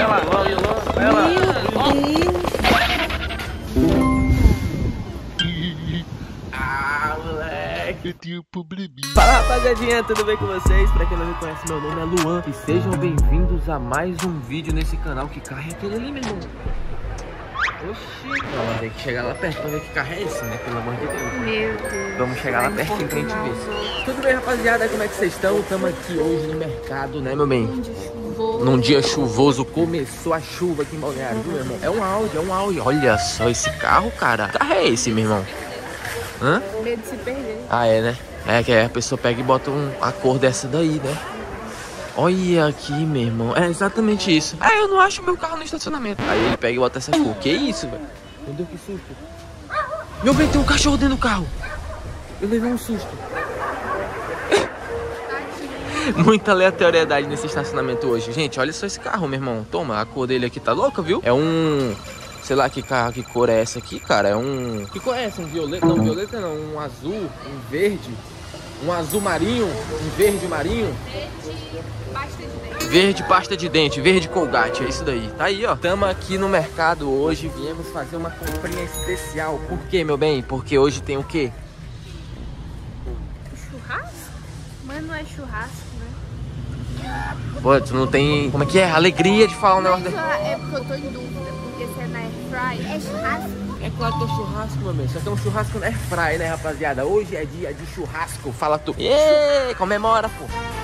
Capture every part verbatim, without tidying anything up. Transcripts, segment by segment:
lá, vai lá, vai lá. Ah, moleque, eu tenho um probleminha. Fala, rapaziadinha, tudo bem com vocês? Pra quem não me conhece, meu nome é Luan. E sejam bem-vindos a mais um vídeo nesse canal. Que carro é aquele ali, meu irmão? Oxi. Não, tem que chegar lá perto pra ver que carro é esse, né? Pelo amor de Deus. Meu Deus. Vamos chegar lá pertinho pra gente ver. Tudo bem, rapaziada? Como é que vocês estão? Estamos aqui hoje no mercado, né, meu bem? Num dia chuvoso. Começou a chuva aqui em Balneário, viu, meu irmão? É um Audi, é um Audi. Olha só esse carro, cara. Que carro é esse, meu irmão? Hã? Medo de se perder. Ah, é, né? É que a pessoa pega e bota um, a cor dessa daí, né? Olha aqui, meu irmão. É exatamente isso. Ah, eu não acho meu carro no estacionamento. Aí ele pega e bota essa cor. Que isso, velho? Meu Deus, que susto. Meu bem, tem um cachorro dentro do carro. Eu levei um susto. Muita aleatoriedade nesse estacionamento hoje. Gente, olha só esse carro, meu irmão. Toma, a cor dele aqui tá louca, viu? É um... Sei lá que carro, que cor é essa aqui, cara. É um... Que cor é essa? Um violeta? Não, violeta não. Um azul, um verde. Um azul marinho, um verde marinho. Verde pasta de dente, verde Colgate, é isso daí. Tá aí, ó. Tamo aqui no mercado hoje. Viemos fazer uma comprinha especial. Por quê, meu bem? Porque hoje tem o quê? Churrasco? Mas não é churrasco, né? Pô, tu não tem... Como é que é? Alegria de falar um negócio desse. É porque eu tô em dúvida. Porque se é na airfry, é churrasco? É claro que é churrasco, meu bem. Só que é um churrasco na airfry, né, rapaziada? Hoje é dia de churrasco. Fala tu. Êêê, comemora, pô.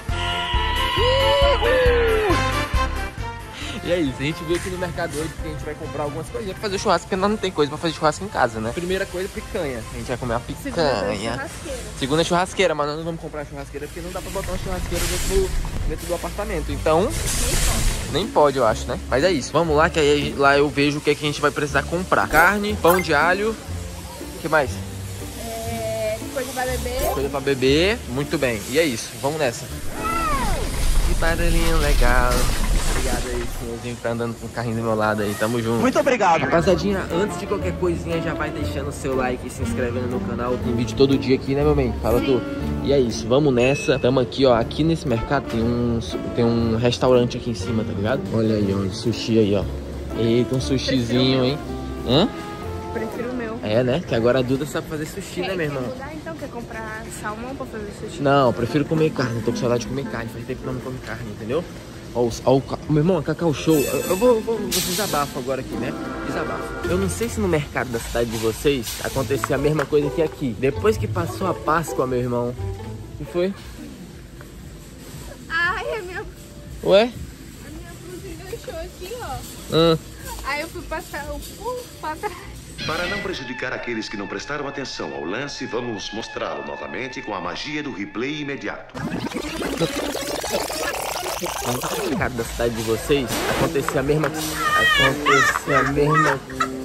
E é isso, a gente veio aqui no mercado hoje porque a gente vai comprar algumas coisinhas pra fazer churrasco, porque nós não tem coisa pra fazer churrasco em casa, né? Primeira coisa, picanha. A gente vai comer uma picanha. Segunda churrasqueira. Segunda churrasqueira, mas nós não vamos comprar churrasqueira porque não dá pra botar uma churrasqueira dentro do, dentro do apartamento. Então, nem pode. nem pode, eu acho, né? Mas é isso, vamos lá que aí lá eu vejo o que, é que a gente vai precisar comprar. Carne, pão de alho, o que mais? É, coisa pra beber. Coisa pra beber, muito bem. E é isso, vamos nessa. Que barulhinho legal. Obrigado aí, senhorzinho que tá andando com o carrinho do meu lado aí, tamo junto. Muito obrigado. Rapaziadinha, antes de qualquer coisinha, já vai deixando o seu like e se inscrevendo no canal. Tem vídeo todo dia aqui, né, meu bem? Fala tu. E é isso, vamos nessa. Tamo aqui, ó, aqui nesse mercado tem um, tem um restaurante aqui em cima, tá ligado? Olha aí, ó, sushi aí, ó. Eita, um sushizinho, hein? Hã? Prefiro o meu. É, né? Que agora a Duda sabe fazer sushi, Quer, né, meu irmão? Quer mudar, então? Quer comprar salmão pra fazer sushi? Não, prefiro comer carne, tô com saudade de comer carne. Faz tempo que não come carne, entendeu? Ó, ó, ó, meu irmão, Cacau Show. Eu, eu vou, vou, vou desabafo agora aqui, né? Desabafo. Eu não sei se no mercado da cidade de vocês acontecia a mesma coisa que aqui. Depois que passou a Páscoa, meu irmão. O que foi? Ai, a minha, Ué? a minha blusa enganchou aqui, ó. Hum. Aí eu fui passar o pulo pra trás. Para não prejudicar aqueles que não prestaram atenção ao lance, vamos mostrá-lo novamente com a magia do replay imediato. No mercado da cidade de vocês acontecia a mesma... Acontecia a mesma...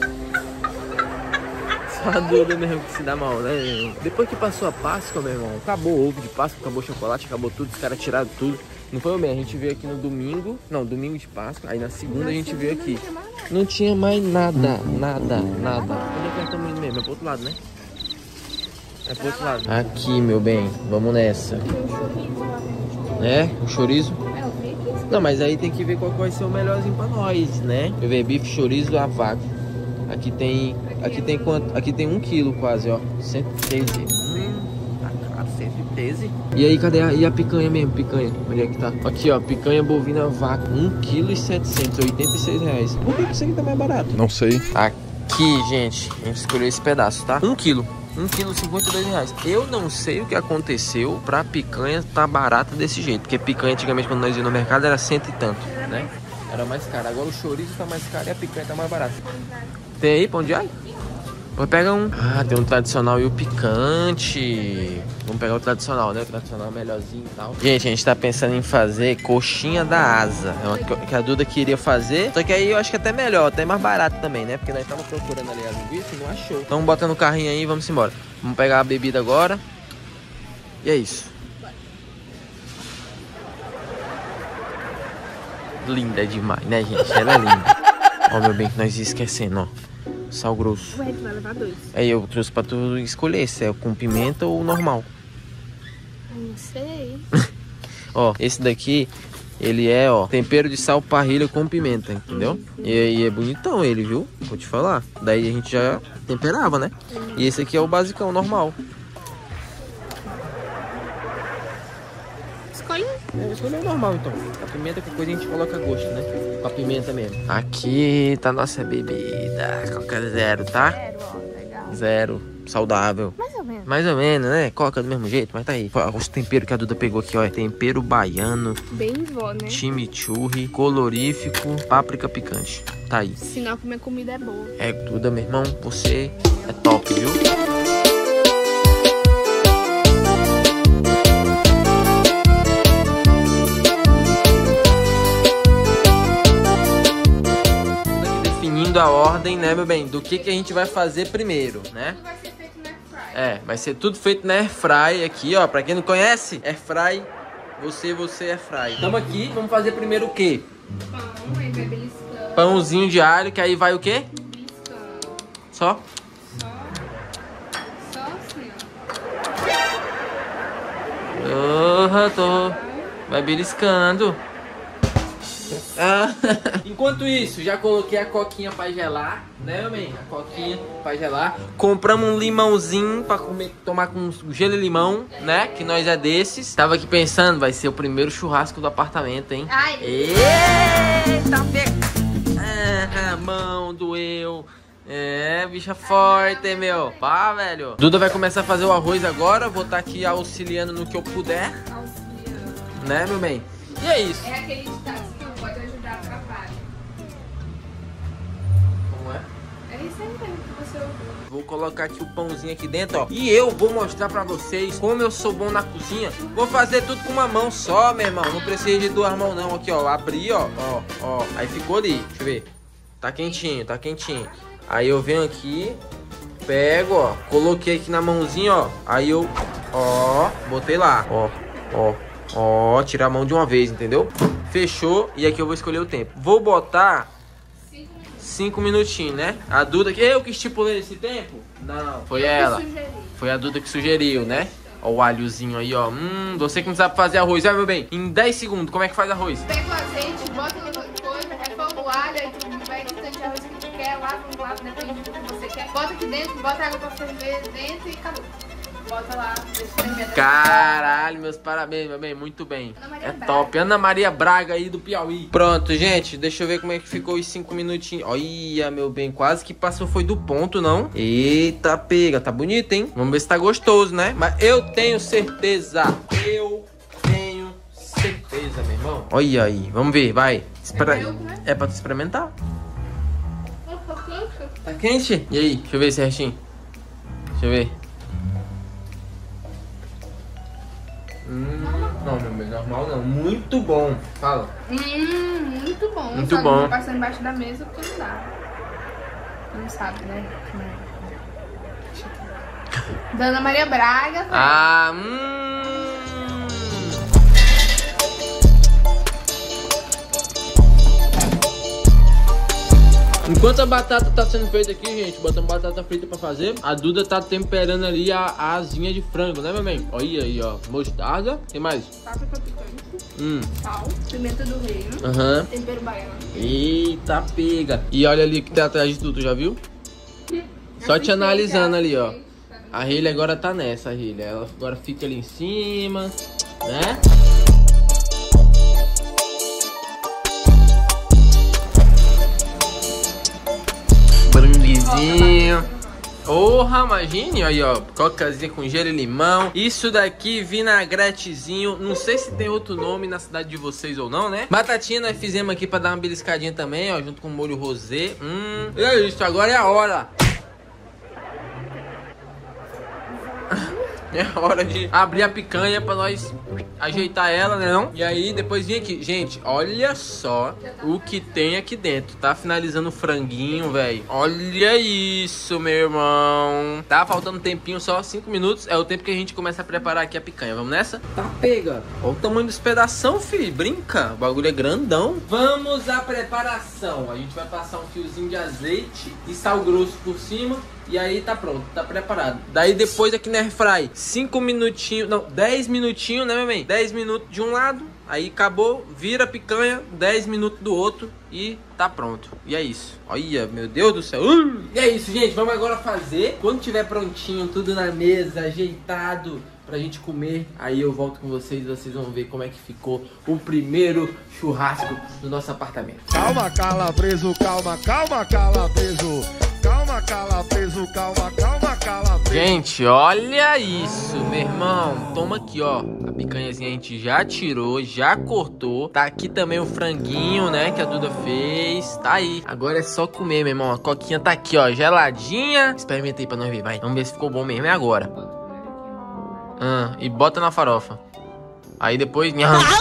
Só a Duda mesmo que se dá mal, né? Depois que passou a Páscoa, meu irmão, acabou o ovo de Páscoa, acabou o chocolate, acabou tudo, os caras tiraram tudo. Não foi bem, a gente veio aqui no domingo, não, domingo de Páscoa, aí na segunda a gente veio aqui. Não tinha mais nada, nada, nada. Onde é que nós estamos indo mesmo? É pro outro lado, né? É pro outro lado. Aqui, meu bem, vamos nessa. É? O chorizo? É, o bife. Não, mas aí tem que ver qual vai ser o melhorzinho pra nós, né? Eu ver bife, chorizo, a vaca. Aqui tem, aqui tem quanto? Aqui tem um quilo quase, ó. cento e treze. Hum, tá caro, cento e treze. E aí, cadê a, e a picanha mesmo? Picanha, onde é que tá? Aqui, ó, picanha bovina vaca, um quilo e setecentos, oitenta e seis reais. Por que isso aqui tá mais barato? Não sei. Aqui, gente, a gente escolheu esse pedaço, tá? Um quilo. um quilo e cinquenta e dois reais. Eu não sei o que aconteceu pra picanha tá barata desse jeito. Porque picanha antigamente quando nós íamos no mercado era cento e tanto, né? Era mais caro. Agora o chouriço tá mais caro e a picanha tá mais barata. Tem aí pão de alho? Vou pegar um. Ah, tem um tradicional e o picante. Vamos pegar o tradicional, né? O tradicional é melhorzinho e tal. Gente, a gente tá pensando em fazer coxinha da asa. É uma que a Duda queria fazer. Só que aí eu acho que é até melhor, até mais barato também, né? Porque nós estamos procurando ali as linguiças e não achou. Então bota no carrinho aí e vamos embora. Vamos pegar a bebida agora. E é isso. Linda demais, né, gente? Ela é linda. Ó, meu bem, que nós ia esquecendo, ó. Sal grosso. Ué, tu vai levar dois. Aí eu trouxe pra tu escolher se é com pimenta ou normal. Não sei. Ó, esse daqui Ele é, ó, tempero de sal, parrilha com pimenta, entendeu? E aí é bonitão ele, viu? Vou te falar. Daí a gente já temperava, né? E esse aqui é o basicão, normal. Escolhe um. É, escolhe o normal, então. A pimenta, qualquer coisa a gente coloca gosto, né? Com a pimenta mesmo. Aqui tá a nossa bebida. Coca zero, tá? Zero, ó, legal. Zero. Saudável. Mais ou menos. Mais ou menos, né? Coca do mesmo jeito, mas tá aí. Olha os temperos que a Duda pegou aqui, ó. É tempero baiano, Bem vó, né? chimichurri, colorífico, páprica picante. Tá aí. Sinal que minha comida é boa. É, Duda, meu irmão, você é top, viu? Definindo a ordem, né, meu bem? Do que, que a gente vai fazer primeiro, né? Vai ser feito na airfryer. É, vai ser tudo feito na airfry aqui, ó. Pra quem não conhece, airfry, você, você airfry. Tamo aqui, vamos fazer primeiro o quê? Pão, aí vai beliscando. Pãozinho de alho, que aí vai o quê? Beliscando. Só? Só. Só assim, Porra, tô... Vai beliscando. Ah, enquanto isso, já coloquei a coquinha pra gelar, né, meu bem? A coquinha pra gelar. Compramos um limãozinho pra comer, tomar com gelo e limão, né? Que nós é desses. Tava aqui pensando, vai ser o primeiro churrasco do apartamento, hein? Ai. Eita, pe... ah, a mão doeu. É, bicha forte, meu. Pá, velho. Duda vai começar a fazer o arroz agora. Vou estar aqui auxiliando no que eu puder, Auxiliando. né, meu bem? E é isso. É aquele ditado que não pode ajudar, atrapalha. Como é? É isso aí mesmo que você ouviu. Vou colocar aqui o pãozinho aqui dentro, ó. E eu vou mostrar pra vocês como eu sou bom na cozinha. Vou fazer tudo com uma mão só, meu irmão. Não precisa de duas mãos não. Aqui, ó. Abri, ó. Ó, ó. Aí ficou ali. Deixa eu ver. Tá quentinho, tá quentinho. Aí eu venho aqui, pego, ó. Coloquei aqui na mãozinha, ó. Aí eu, ó. Botei lá. Ó, ó. Ó, tirar a mão de uma vez, entendeu? Fechou. E aqui eu vou escolher o tempo. Vou botar cinco minutinhos, né? A Duda, que eu que estipulei esse tempo? Não, foi ela. Foi a Duda que sugeriu, né? Ó o alhozinho aí, ó. Hum, você que não sabe fazer arroz, vai, meu bem. Em dez segundos, como é que faz arroz? Pega o azeite, bota aquela coisa, refoga o alho, aí tu vai no tanto de arroz que tu quer, lava, não lava, depende do que você quer. Bota aqui dentro, bota água pra ferver dentro e acabou. Bota lá, deixa ferver. Caralho, meus parabéns, meu bem, muito bem. É top. Ana Maria Braga aí do Piauí. Pronto, gente, deixa eu ver como é que ficou os cinco minutinhos. Olha, meu bem, quase que passou, foi do ponto, não? Eita, pega, tá bonito, hein? Vamos ver se tá gostoso, né? Mas eu tenho certeza, eu tenho certeza, meu irmão. Olha aí, vamos ver, vai. Espera... É pra tu experimentar. Tá quente? E aí, deixa eu ver certinho. Deixa eu ver. Hum, não, meu bem, normal não. Muito bom. Fala. Hum, muito bom. Muito Só bom. não passar embaixo da mesa porque não dá. Não sabe, né? Da Ana Maria Braga. Velho. Ah, hum. Enquanto a batata tá sendo feita aqui, gente, botando batata frita pra fazer, a Duda tá temperando ali a, a asinha de frango, né, meu bem? Olha aí, ó, mostarda, tem mais? Páprica picante, Hum, sal, pimenta do reino, aham. tempero baiano. Eita, pega. E olha ali que tá atrás de tudo, já viu? Só te analisando ali, ó. A Rilha agora tá nessa, a Rilha. Ela agora fica ali em cima, né? Branguezinho. Porra, imagine, aí ó, cocazinha com gelo e limão. Isso daqui, vinagretezinho. Não sei se tem outro nome na cidade de vocês ou não, né? Batatinha nós fizemos aqui pra dar uma beliscadinha também, ó, junto com molho rosé. Hum, e é isso, agora é a hora. É a hora de abrir a picanha pra nós ajeitar ela, né não? E aí depois vem aqui. Gente, olha só o que tem aqui dentro. Tá finalizando o franguinho, velho. Olha isso, meu irmão. Tá faltando um tempinho, só cinco minutos. É o tempo que a gente começa a preparar aqui a picanha. Vamos nessa? Tá, pega. Olha o tamanho dos pedação, filho. Brinca. O bagulho é grandão. Vamos à preparação. A gente vai passar um fiozinho de azeite e sal grosso por cima. E aí tá pronto, tá preparado. Daí depois aqui na airfry, cinco minutinhos, não, dez minutinhos, né, meu bem? dez minutos de um lado, Aí acabou, vira a picanha, dez minutos do outro e tá pronto. E é isso. Olha, meu Deus do céu. Uh! E é isso, gente. Vamos agora fazer. Quando tiver prontinho, tudo na mesa, ajeitado pra gente comer, aí eu volto com vocês e vocês vão ver como é que ficou o primeiro churrasco do nosso apartamento. Calma, calabreso, calma, calma, calabreso. Calma, calabreso, calma, calma, calabreso. Gente, olha isso, meu irmão. Toma aqui, ó. A picanhazinha a gente já tirou, já cortou. Tá aqui também o franguinho, né, que a Duda fez. Tá aí. Agora é só comer, meu irmão. A coquinha tá aqui, ó, geladinha. Experimenta aí pra nós ver, vai. Vamos ver se ficou bom mesmo. É agora. Ah, e bota na farofa. Aí depois...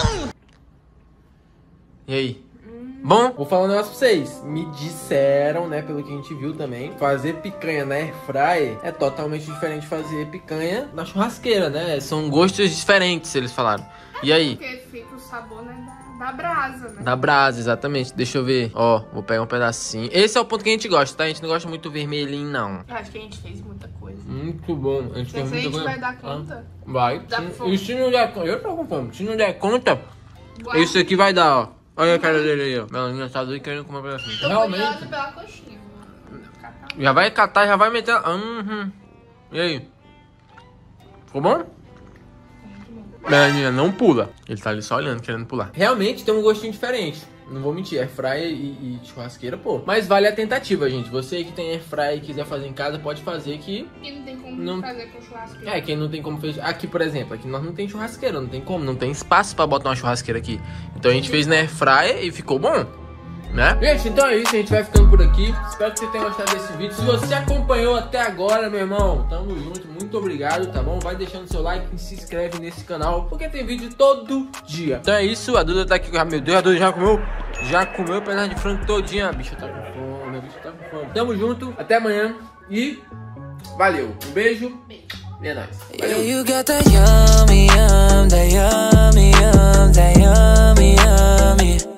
E aí? Bom, vou falar um negócio pra vocês. Me disseram, né, pelo que a gente viu também, fazer picanha na airfryer é totalmente diferente de fazer picanha na churrasqueira, né? São gostos diferentes, eles falaram. E aí? Porque fica o sabor, né, da, da brasa, né? Da brasa, exatamente. Deixa eu ver. Ó, vou pegar um pedacinho. Esse é o ponto que a gente gosta, tá? A gente não gosta muito vermelhinho, não. Eu acho que a gente fez muita coisa. Muito bom. A gente Se a fez muita gente coisa. vai dar conta? Ah, vai. Dá Se- fome. E se não der conta... Eu tô com fome. Se não der conta, Guarda. isso aqui vai dar, ó. Olha a cara dele aí, ó. Melaninha tá doido querendo comer um pedacinho. Tô Realmente. curiosa pela coxinha. Catar. Já vai catar, já vai meter... Uhum. E aí? Ficou bom? Melaninha, não pula. Ele tá ali só olhando, querendo pular. Realmente tem um gostinho diferente. Não vou mentir, airfryer e, e churrasqueira, pô. Mas vale a tentativa, gente. Você que tem airfryer e quiser fazer em casa, pode fazer que... E não tem como Não- fazer com churrasqueiro. É, quem não tem como fazer... Aqui, por exemplo, aqui nós não tem churrasqueira, não tem como. Não tem espaço pra botar uma churrasqueira aqui. Então a gente fez na airfryer e ficou bom, né? Gente, então é isso. A gente vai ficando por aqui. Espero que você tenha gostado desse vídeo. Se você acompanhou até agora, meu irmão, tamo junto. Muito obrigado, tá bom? Vai deixando seu like e se inscreve nesse canal, porque tem vídeo todo dia. Então é isso. A Duda tá aqui. Ah, meu Deus, a Duda já comeu. Já comeu o pedaço de frango todinho. A bicha tá com fome, a bicha tá com fome. Tamo junto. Até amanhã. E valeu. Um beijo. Beijo. E é nóis. Yeah, Valeu. you got that yummy, yum, that yummy, yum, that yummy, yummy.